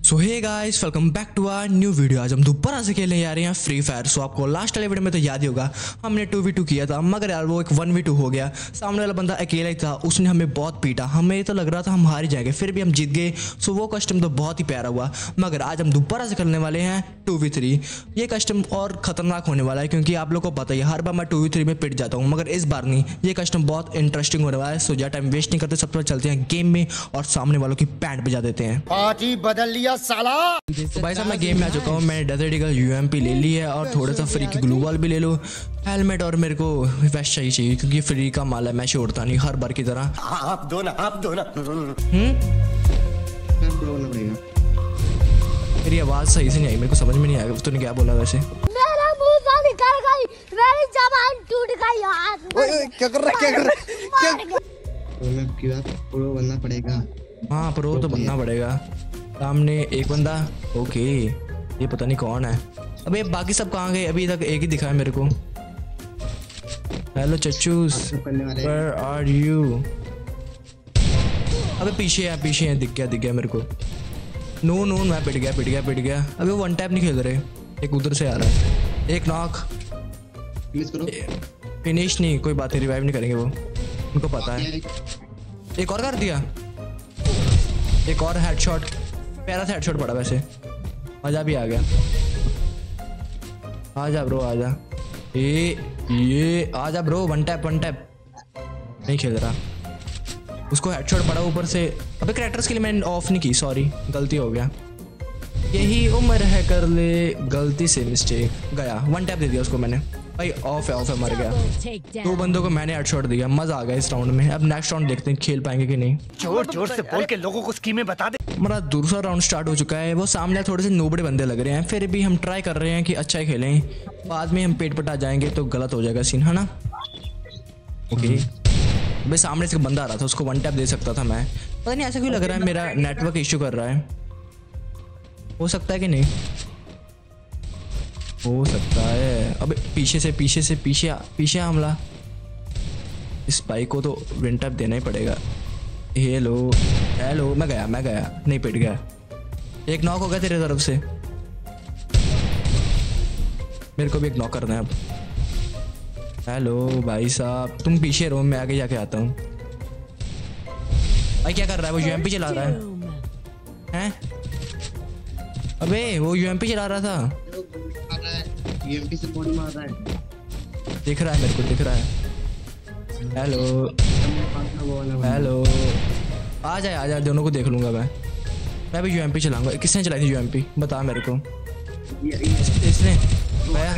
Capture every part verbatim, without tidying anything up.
So hey guys, welcome back to our new video. आज हम दोबारा से खेलने जा रहे हैं फ्री फायर। सो आपको लास्ट वाले वीडियो में तो याद ही होगा, हमने टू वी टू किया था, मगर यार वो एक वन वी टू हो गया। सामने वाला बंदा अकेला ही था, उसने हमें बहुत पीटा, हमें तो लग रहा था हम हार ही जाएंगे, फिर भी हम जीत गए। सो वो कस्टम तो बहुत ही प्यारा हुआ। मगर आज हम दोबारा से करने वाले हैं टू वी थ्री। ये कस्टम और खतरनाक होने वाला है, क्योंकि आप लोग को पता ही है हर बार मैं टू वी थ्री में पिट जाता हूँ, मगर इस बार नहीं। ये कस्टम बहुत इंटरेस्टिंग होने वाला है। सो ज्यादा टाइम वेस्ट नहीं करते, सबसे पहले चलते हैं गेम में और सामने वालों की पैंट बजा देते हैं। पार्टी बदल लिया साला। तो भाई साहब मैं गेम में आ चुका हूँ। मैंने डेजर्ट ईगल यूएमपी ले ली है और थोड़ा सा फ्री की ग्लू वॉल भी ले लो, हेलमेट और मेरे को वेस्ट चाहिए चाहिए क्योंकि फ्री का माल है, मैं छोड़ता नहीं हर बार की तरह। आप दो ना, आप दो ना। हम्म मेरी आवाज सही से नहीं आई, मेरे को समझ में नहीं आया तूने क्या बोला वैसे। मेरा मुंह से निकल गई, मेरी जबान टूट गई यार। ओए क्या कर रहा है, क्या कर रहा है, क्या क्या प्रो बनना पड़ेगा। हाँ प्रो तो बनना पड़ेगा। सामने एक बंदा, ओके ये पता नहीं कौन है। अबे बाकी सब कहाँ गए? अभी तक एक ही दिखा है मेरे को। हेलो चच्चूस, वेयर आर यू? अबे पीछे है, पीछे है, दिख गया दिख गया मेरे को। नो नो मैं पिट गया पिट गया पिट गया। अबे वन टैप नहीं खेल रहे, एक उधर से आ रहा है, एक नॉक। फिनिश नहीं, कोई बात नहीं, रिवाइव नहीं करेंगे वो, उनको पता है। एक और कर दिया, एक और हेडशॉट, प्यारा सा हेडशॉट पड़ा वैसे, मजा भी आ गया। आजा ब्रो आजा, ये ये आजा bro, one tap one tap नहीं खेल रहा। उसको हेडशॉट पड़ा ऊपर से। अबे कैरेक्टर्स के लिए मैंने ऑफ नहीं की, सॉरी गलती हो गया। यही उम्र है कर ले, गलती से मिस्टेक गया। वन टैप दे दिया उसको मैंने, भाई ऑफ है ऑफ है, मर गया। दो बंदों को मैंने हेडशॉट दिया, मजा आ गया इस राउंड में। अब नेक्स्ट राउंड देखते हैं खेल पाएंगे कि नहीं। जोर जोर से बोल के लोगों को स्कीमें बता दे। हमारा दूसरा राउंड स्टार्ट हो चुका है। वो सामने थोड़े से नोबड़े बंदे लग रहे हैं, फिर भी हम ट्राई कर रहे हैं कि अच्छा ही खेलें। बाद में हम पेट पटा जाएंगे तो गलत हो जाएगा सीन, है ना। ओके भाई सामने से बंदा आ रहा था, उसको वन टैप दे सकता था मैं। पता नहीं ऐसा क्यों लग रहा है, मेरा नेटवर्क इश्यू कर रहा है। हो सकता है कि नहीं, हो सकता है। अबे पीछे से पीछे से पीछे पीछे हमला। इस बाइक को तो वन टैप देना ही पड़ेगा। हेलो हेलो, मैं गया मैं गया नहीं, पिट गया। एक नॉक हो गया तेरे तरफ से, मेरे को भी एक नॉक करना है अब। हेलो भाई साहब, तुम पीछे रहो, मैं आगे जाके आता हूँ। भाई क्या कर रहा है वो? यूएमपी चला रहा है हैं? अबे वो यूएमपी चला रहा था, यूएमपी से बॉडी मार रहा है। दिख रहा है मेरे को, दिख रहा है। हेलो हेलो, आ जाए आ जाए, दोनों को देख लूंगा मैं। मैं भी यूएमपी चलाऊंगा। किसने चलाई थी यूएमपी, बता मेरे को। इसने गया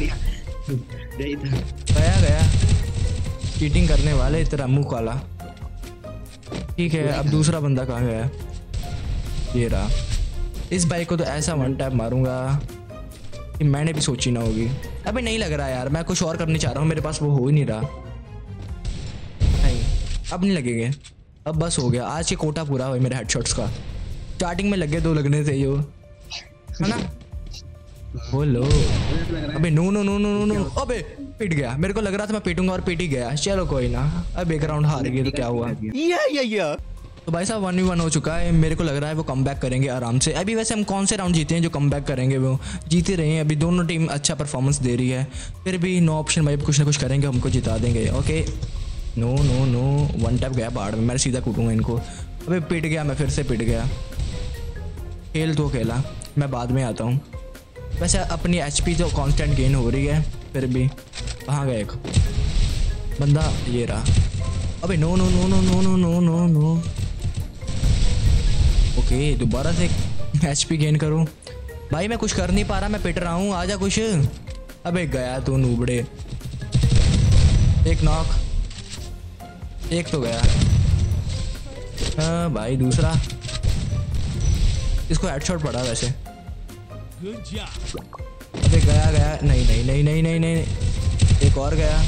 गया गया चीटिंग करने वाले, तेरा मुंह काला। ठीक है, अब दूसरा बंदा कहाँ गया? ये रहा। इस बाइक को तो ऐसा वन टैप मारूंगा कि मैंने भी सोची ना होगी। अबे नहीं लग रहा यार, मैं कुछ और करने चाह रहा हूँ, मेरे पास वो हो ही नहीं रहा। नहीं अब नहीं लगेंगे, अब बस हो गया। आज के कोटा पूरा हुआ मेरे हेडशॉट्स का। स्टार्टिंग में लगे दो लगने थे यो, है ना। बोलो अबे no no no no no no, अबे पिट गया। मेरे को लग रहा था मैं पीटूंगा और पीट ही गया। चलो कोई ना, अब एक राउंड हार गए तो क्या हुआ। या या या तो भाई साहब वन वी वन हो चुका है। मेरे को लग रहा है वो कम बैक करेंगे आराम से। अभी वैसे हम कौन से राउंड जीते हैं जो कम बैक करेंगे? वो जीते रहे हैं, अभी दोनों टीम अच्छा परफॉर्मेंस दे रही है। फिर भी नो ऑप्शन भाई, कुछ ना कुछ करेंगे, हमको जिता देंगे। Okay no no no, one tap गया बाहर में, मैं सीधा कूटूंगा इनको। अबे पिट गया, मैं फिर से पिट गया। खेल तो खेला, मैं बाद में आता हूँ। वैसे अपनी एच पी तो कॉन्स्टेंट गेन हो रही है, फिर भी कहाँ गया एक बंदा? ये रहा। अबे no no no no no no no no no. Okay दोबारा से एच पी गेन करूँ। भाई मैं कुछ कर नहीं पा रहा, मैं पिट रहा हूँ, आजा कुछ। अबे गया तू नूबड़े। एक नॉक, एक तो गया। हाँ भाई दूसरा, इसको हेडशॉट पड़ा वैसे। अबे गया गया, नहीं नहीं नहीं नहीं नहीं नहीं, एक और गया।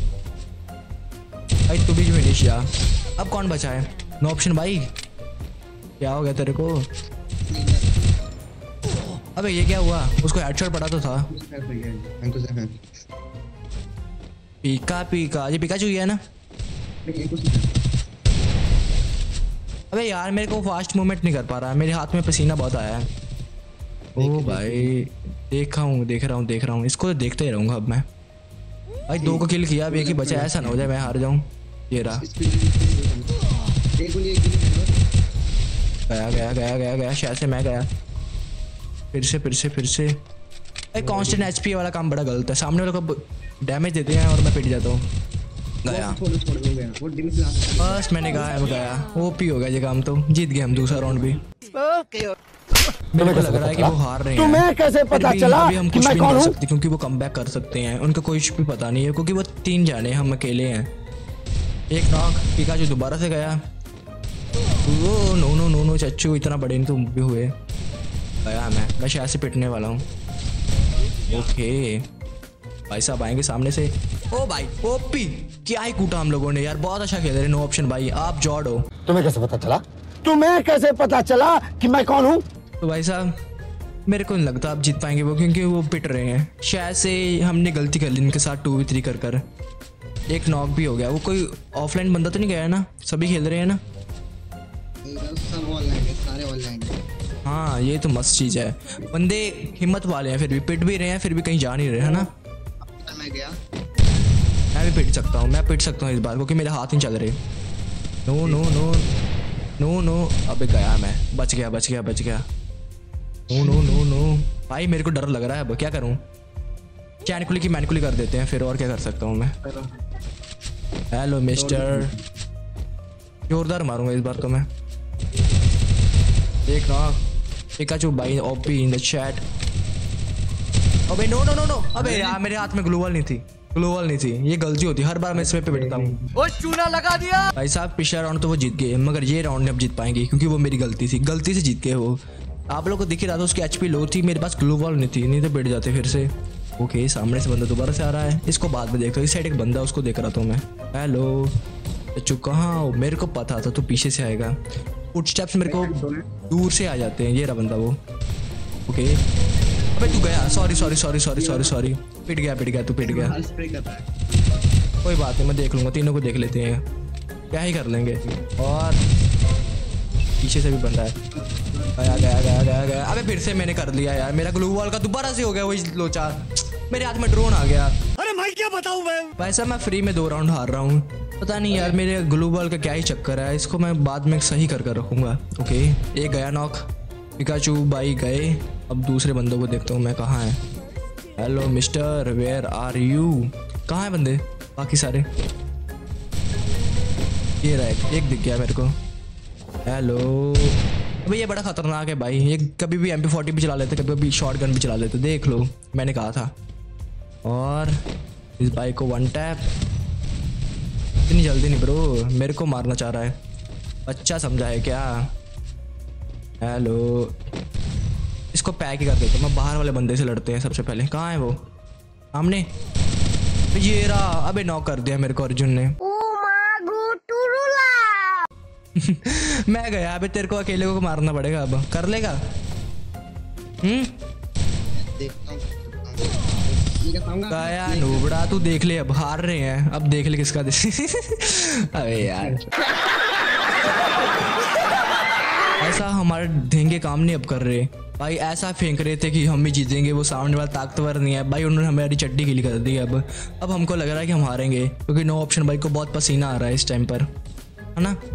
भाई तू भी फिनिश या। अब कौन बचा है? नो ऑप्शन भाई, क्या हो गया तेरे को? अबे ये क्या हुआ? उसको हेडशॉट पड़ा तो था। पीका पीका, ये पिकाचू है ना। अबे यार मेरे को फास्ट मूवमेंट नहीं कर पा रहा है, मेरे हाथ में पसीना बहुत आया है। ओ भाई देखा हूँ देख रहा हूँ देख रहा हूँ, इसको तो देखते ही रहूँगा अब मैं। भाई दो को किल किया, अब एक ही बचा, ऐसा ना हो जाए मैं हार जाऊँ। ये रहा, गया गया गया गया गया शायद से मैं गया। फिर से फिर से फिर से भाई कांस्टेंट एचपी वाला काम बड़ा गलत है। सामने वाले को डैमेज देते हैं और मैं पिट जाता हूँ। गया बस, मैंने कहा है मैं गया। ओपी हो गया ये काम, तो जीत गए हम दूसरा राउंड भी। मेरे को लग रहा है कि वो हार रहे हैं। तुम्हें कैसे पता चला अभी हम कि कुछ मैं भी कौन नहीं कर हूँ? सकते क्योंकि वो कमबैक कर सकते हैं, उनका कुछ भी पता नहीं है क्योंकि वो तीन जाने, हम अकेले हैं। एक नॉक, पिकाचू दोबारा से गया। वो नो नो नो नो चच्चू, इतना बड़े नहीं तुम भी हुए। गया मैं मैं शायद से पिटने वाला हूँ। ओके भाई साहब आएंगे सामने से। ओ भाई ओपी, क्या ही कूटा हम लोगों ने यार, बहुत अच्छा खेल रहे। नो ऑप्शन भाई, आप जॉड हो। तुम्हें कैसे पता चला तुम्हें कैसे पता चला कि मैं कौन हूँ? तो भाई साहब मेरे को नहीं लगता आप जीत पाएंगे वो, क्योंकि वो पिट रहे हैं। शायद से हमने गलती कर ली इनके साथ टू वी थ्री कर कर। एक नॉक भी हो गया। वो कोई ऑफलाइन बंदा तो नहीं गया है ना, सभी खेल रहे हैं ना? सब ऑनलाइन है, सारे ऑनलाइन है। हाँ ये तो मस्त चीज़ है, बंदे हिम्मत वाले हैं, फिर भी पिट भी रहे हैं, फिर भी कहीं जा नहीं रहे है ना। अब मैं गया, मैं भी पिट सकता हूँ, मैं पिट सकता हूँ इस बार क्योंकि मेरे हाथ नहीं चल रहे। No no no no no, अबे गया मैं, बच गया बच गया बच गया। नो नो नो नो भाई मेरे को डर लग रहा है, अब क्या करूँ? चैनकुली की मैनकुली कर देते हैं फिर, और क्या कर सकता हूँ मैं। हेलो मिस्टर, जोरदार मारूंगा इस बार तो मैं। एक ना पिकाचू भाई ओपी इन द चैट। अबे नो नो नो नो, अबे यार मेरे हाथ में ग्लोवल नहीं थी, ग्लोवल नहीं थी, ये गलती होती है हर बार मैं इसमें पे बैठता हूँ। ओ चूना लगा दिया भाई साहब पिछला राउंड तो वो जीत गए, मगर ये राउंड अब जीत पाएंगे क्योंकि वो मेरी गलती थी, गलती से जीत गए वो। आप लोगों को दिख ही रहा था उसकी एचपी लो थी, मेरे पास ग्लोवल नहीं थी, नहीं तो बैठ जाते फिर से। ओके सामने से बंदा दोबारा से आ रहा है, इसको बाद में देखो। इस साइड एक बंदा उसको देख रहा था मैं। हेलो चुप, कहाँ हो? मेरे को पता था तू पीछे से आएगा। फुटस्टेप्स मेरे को दूर से आ जाते हैं। ये रहा बंदा वो। ओके अबे तू गया, sorry sorry sorry sorry sorry sorry पिट गया पिट गया तू पिट गया। स्प्रे कर रहा है। कोई बात नहीं, मैं देख लूंगा, तीनों को देख लेते हैं, क्या ही कर लेंगे। और पीछे से भी बंदा है। गया गया गया गया गया अबे फिर से मैंने कर लिया यार, मेरा ग्लू वॉल का दोबारा से हो गया वही लोचा, मेरे हाथ में ड्रोन आ गया। अरे भाई क्या बताऊं मैं? भाई साहब मैं फ्री में दो राउंड हार रहा हूँ, पता नहीं यार मेरे ग्लू बॉल का क्या ही चक्कर है, इसको मैं बाद में सही कर कर रखूँगा। ओके एक गया नॉक, पिकाचू भाई गए। अब दूसरे बंदों को देखता हूँ मैं कहाँ है। Hello mister where are you, कहाँ है बंदे बाकी सारे? ये रहा एक, एक दिख गया मेरे को। हेलो भाई ये बड़ा खतरनाक है भाई, ये कभी भी एम पी फोर्टी भी चला लेते, कभी भी शॉर्ट गन भी चला लेते, देख लो मैंने कहा था। और इस बाइक को वन टैप, इतनी जल्दी नहीं ब्रो, मेरे को मारना चाह रहा है, बच्चा समझा है क्या? हेलो इसको पैक ही कर देता हूँ मैं, बाहर वाले बंदे से लड़ते हैं सबसे पहले। कहाँ है वो? सामने ये रहा। अबे नॉक कर दिया मेरे को अर्जुन ने। मैं गया, अबे तेरे को अकेले को मारना पड़ेगा, अब कर लेगा? हम्म गया नूबड़ा, तू देख ले, अब हार रहे हैं, अब देख ले किसका दे। अबे यार ऐसा हमारे ढेंगे काम नहीं अब कर रहे भाई, ऐसा फेंक रहे थे कि हम ही जीतेंगे, वो सामने वाला ताकतवर नहीं है भाई, उन्होंने हमारी चड्डी गीली कर दी। अब अब हमको लग रहा है कि हम हारेंगे क्योंकि नो ऑप्शन भाई को बहुत पसीना आ रहा है इस टाइम पर, है ना?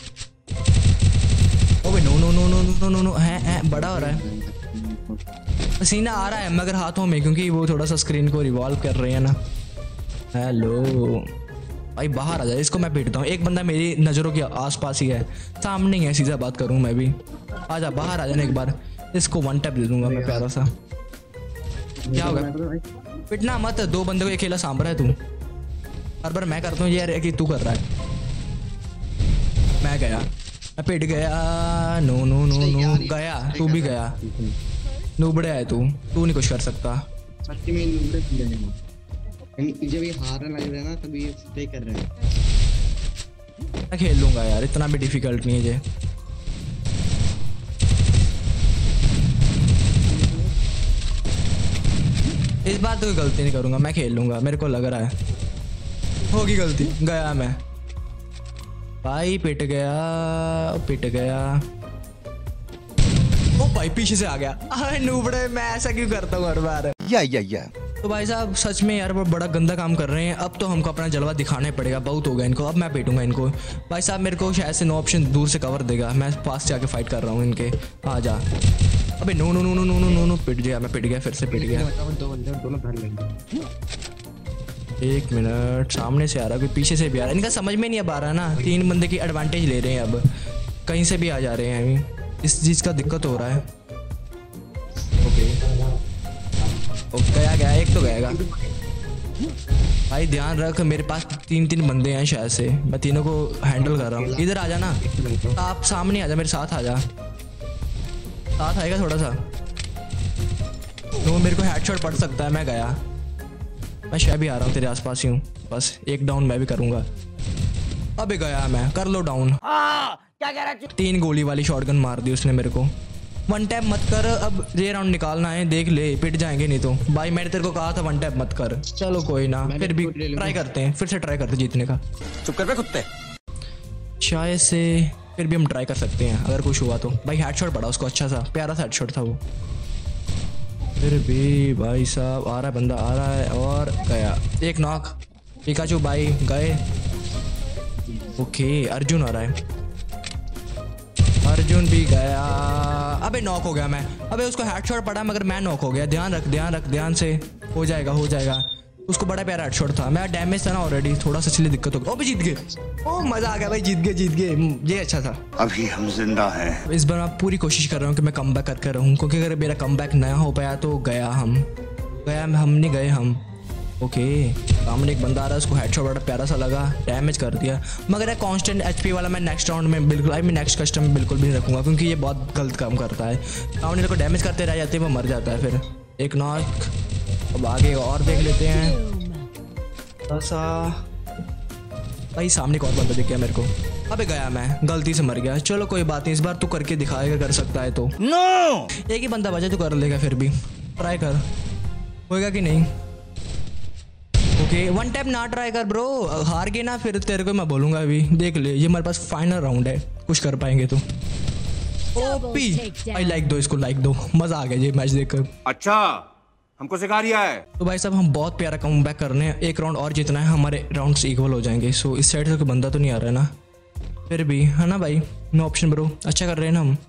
ओए no no no no no no no है, है बड़ा हो रहा है, पसीना आ रहा है मगर हाथों में, क्योंकि वो थोड़ा सा स्क्रीन को रिवॉल्व कर रहे हैं ना। हेलो भाई बाहर आ जाए, इसको मैं पीटता हूँ। एक बंदा मेरी नज़रों के आसपास ही है, सामने ही है, सीधा बात करूँ मैं भी। आजा बाहर आ जाने एक बार, इसको वन टैप दे दूंगा मैं प्यारा सा। क्या होगा? पिटना मत, दो बंदे को अकेला सांभ रहा है तू, हर बार मैं करता हूँ यार कि तू कर रहा है। मैं गया, मैं पिट गया। नो नो नो नो गया, तू भी गया, नूबड़े है तू, तू नहीं कुछ कर सकता। सच्ची में नूबड़े पीड़े हैं, जब ये हारने लग रहे हैं ना तभी ये स्प्रे कर रहे हैं। मैं खेल लूंगा यार, इतना भी डिफिकल्ट नहीं है ये। इस बार तो कोई गलती नहीं करूंगा, मैं खेल लूंगा, मेरे को लग रहा है होगी गलती। गया मैं भाई, पिट गया पिट गया। ओ भाई पीछे से आ गया। अरे नूबड़े, मैं ऐसा क्यों करता हूँ हर बार। या या या तो भाई साहब सच में यार वो बड़ा गंदा काम कर रहे हैं। अब तो हमको अपना जलवा दिखाना ही पड़ेगा, बहुत हो गया इनको। अब मैं पीटूंगा इनको। भाई साहब मेरे को शायद से नो ऑप्शन दूर से कवर देगा, मैं पास से आके फाइट कर रहा हूँ इनके। आ जा। अबे no no no no no no no no पिट गया, मैं पिट गया, फिर से पिट गया। दो बंदे दोनों धर लेंगे। एक मिनट, सामने से आ रहा है, कोई पीछे से भी आ रहा है। इनका समझ में नहीं अब आ रहा ना, तीन बंदे की एडवांटेज ले रहे हैं, अब कहीं से भी आ जा रहे हैं। अभी इस चीज़ का दिक्कत हो रहा है। ओके ओके, गया गया, एक तो गएगा। भाई ध्यान रख, मेरे पास तीन तीन बंदे हैं शायद से, मैं तीनों को हैंडल कर रहा हूँ। इधर आ जाना, आप सामने आ जा, मेरे साथ आ जा। साथ आएगा थोड़ा सा तो मेरे को हेडशॉट पड़ सकता है। मैं गया, मैं शायद भी आ रहा हूँ, तेरे आसपास ही हूँ। बस एक डाउन मैं भी करूँगा। अबे गया मैं, कर लो डाउन। क्या कह रहा? तीन गोली वाली शॉटगन मार दी उसने मेरे को। वन टैप मत कर, अब ये राउंड निकालना है, देख ले पिट जाएंगे नहीं तो। भाई मैंने तेरे को कहा था वन टैप मत कर। चलो कोई ना, फिर भी ट्राई करते हैं, फिर से ट्राई करते जीतने का। चुप कर बे कुत्ते। शायद से फिर भी हम ट्राई कर सकते हैं अगर कुछ हुआ तो। भाई हेडशॉट पड़ा उसको, अच्छा सा प्यारा सा हेडशॉट था वो। फिर भी भाई साहब आ रहा है बंदा, आ रहा है, और गया। एक नॉक। पिकाचू भाई गए। ओके अर्जुन आ रहा है, अर्जुन भी गया। अबे नॉक हो गया मैं। अबे उसको हेडशॉट पड़ा मगर मैं नॉक हो गया। ध्यान रख ध्यान रख ध्यान से, हो जाएगा हो जाएगा। उसको बड़ा प्यारा हेडशॉट था, मैं डैमेज था ना ऑलरेडी, थोड़ा सा इसलिए दिक्कत हो गई। ओ भी जीत गए, ओ मजा आ गया भाई, जीत गए जीत गए, ये अच्छा था। अभी हम जिंदा हैं। इस बार मैं पूरी कोशिश कर रहा हूँ कि मैं कम बैक करके रहूँ, क्योंकि अगर मेरा कम बैक ना हो पाया तो गया हम गया हम नहीं गए हम। ओके सामने एक बंदा आ रहा है, उसको हेडशॉट बड़ा प्यारा सा लगा, डैमेज कर दिया। मगर ये कांस्टेंट एचपी वाला मैं नेक्स्ट राउंड में बिल्कुल आई मैं नेक्स्ट कस्टम में बिल्कुल भी नहीं रखूँगा, क्योंकि ये बहुत गलत काम करता है। सामने को डैमेज करते रह जाते हैं, वो मर जाता है फिर। एक नॉक, अब आगे और देख लेते हैं। ऐसा भाई सामने कौन बंदा दिख गया मेरे को। अबे गया मैं, गलती से मर गया। चलो कोई बात नहीं, इस बार तू करके दिखाएगा, कर सकता है तो। नो एक ही बंदा बचा, तू कर लेगा, फिर भी ट्राई कर, होएगा कि नहीं। ओके वन टैप ना ट्राई कर ब्रो, हार गए ना फिर तेरे को मैं बोलूंगा। अभी देख ले, ये हमारे पास फाइनल राउंड है, कुछ कर पाएंगे तो। ओपी भाई लाइक दो इसको, लाइक दो, मजा आ गया ये मैच देखकर। अच्छा हमको सिखा रिया है। तो भाई साहब हम बहुत प्यारा कम बैक कर रहे हैं, एक राउंड और जीतना है, हमारे राउंड्स इक्वल हो जाएंगे। सो इस साइड से कोई बंदा तो नहीं आ रहा है ना, फिर भी है ना भाई, नो ऑप्शन ब्रो, अच्छा कर रहे हैं ना हम।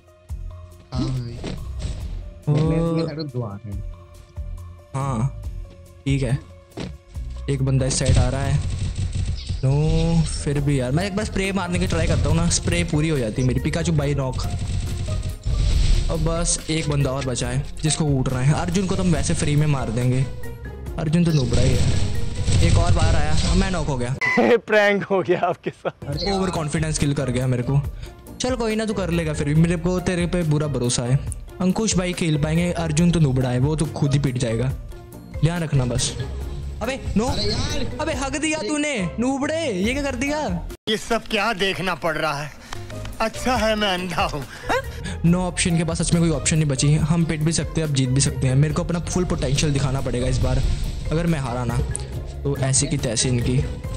हाँ ठीक है, एक बंदा इस साइड आ रहा है। नो फिर भी यार मैं एक बार स्प्रे मारने की ट्राई करता हूँ ना, स्प्रे पूरी हो जाती है मेरी। Pikachu by knock. अब बस एक बंदा और बचा है जिसको उठना है। अर्जुन को तो हम वैसे फ्री में मार देंगे, अर्जुन तो नुबड़ा ही है। एक और बाहर आया, अब मैं नॉक हो गया। प्रैंक हो गया आपके साथ। ओवर कॉन्फिडेंस किल कर गया मेरे को। चल कोई ना, तू कर लेगा, फिर भी मेरे को तेरे पे बुरा भरोसा है। अंकुश भाई खेल पाएंगे, अर्जुन तो नुबड़ा है, वो तो खुद ही पिट जाएगा, ध्यान रखना बस। अबे नो, अबे हक दिया तूने नूबड़े, ये क्या कर दिया। ये सब क्या देखना पड़ रहा है, अच्छा है मैं अंधा हूँ। नो ऑप्शन के पास सच में कोई ऑप्शन नहीं बची, हम पिट भी सकते हैं, अब जीत भी सकते हैं। मेरे को अपना फुल पोटेंशियल दिखाना पड़ेगा इस बार, अगर मैं हारा ना तो ऐसी की तैसी इनकी।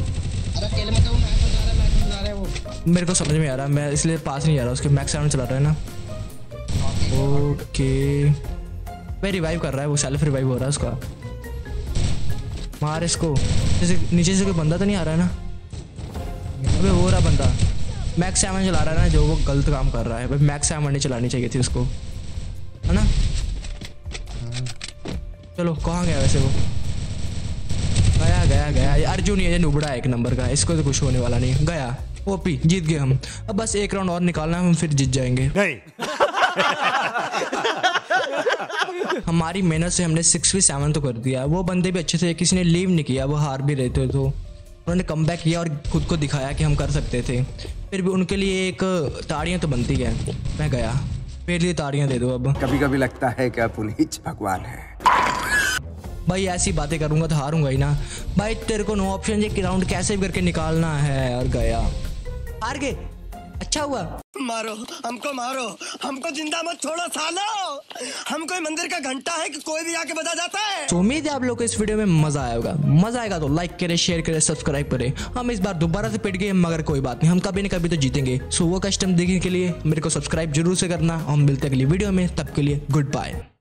मेरे को समझ में आ रहा, मैं इसलिए पास नहीं जा रहा, उसके मैक्स सेवन चला रहा है ना। ओके भाई रिवाइव कर रहा है वो, सेल्फ रिवाइव हो रहा है उसका। मार इसको, जैसे नीचे से कोई बंदा तो नहीं आ रहा है ना। अबे हो रहा बंदा मैक्स सेवन चला रहा है ना, जो वो गलत काम कर रहा है भाई। मैक्स सेवन नहीं चलानी चाहिए थी उसको, है ना। चलो कहाँ गया वैसे वो, गया गया गया। अर्जुन ये नुबड़ा है एक नंबर का, इसको तो कुछ होने वाला नहीं। गया ओपी, जीत गए हम। अब बस एक राउंड और निकालना है, हम फिर जीत जाएंगे। नहीं हमारी मेहनत से हमने सिक्स वी सेवन तो कर दिया। वो बंदे भी अच्छे थे, किसी ने लीव नहीं किया, वो हार भी रहे थे तो उन्होंने कम बैक किया और खुद को दिखाया कि हम कर सकते थे। फिर भी उनके लिए एक ताड़ियाँ तो बनती है। मैं गया, मेरे लिए ताड़ियाँ दे दो अब। कभी कभी लगता है कि पुनीत भगवान है। भाई ऐसी बातें करूंगा तो हारूंगा ही ना भाई। तेरे को नो ऑप्शन ये राउंड कैसे भी करके निकालना है, और गया हार गए। अच्छा हुआ, मारो हमको, मारो हमको, जिंदा मत छोड़ो सालो। हम कोई मंदिर का घंटा है कि कोई भी आके बजा जाता है। तो उम्मीद है आप लोग को इस वीडियो में मजा आया होगा। मजा आएगा तो लाइक करें, शेयर करें, सब्सक्राइब करें। हम इस बार दोबारा से पिट गए मगर कोई बात नहीं, हम कभी न कभी तो जीतेंगे। सो वो कस्टम देखने के लिए मेरे को सब्सक्राइब जरूर से करना। हम मिलते हैं अगली वीडियो में, तब के लिए गुड बाय।